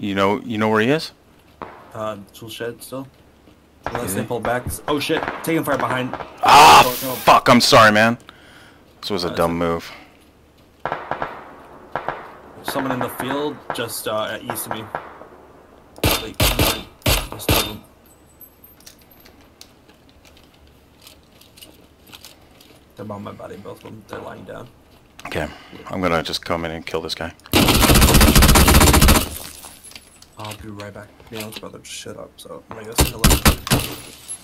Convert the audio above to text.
You know where he is? Tool shed still. Unless they pull back. Oh shit! Taking fire behind. Ah, fuck! I'm sorry, man. This was a dumb move. Someone in the field just east of me. Wait, they're on my body, both of them. They're lying down. Okay, I'm gonna just come in and kill this guy. I'll be right back. Neil's brother just shut up, so I'm gonna go say hello.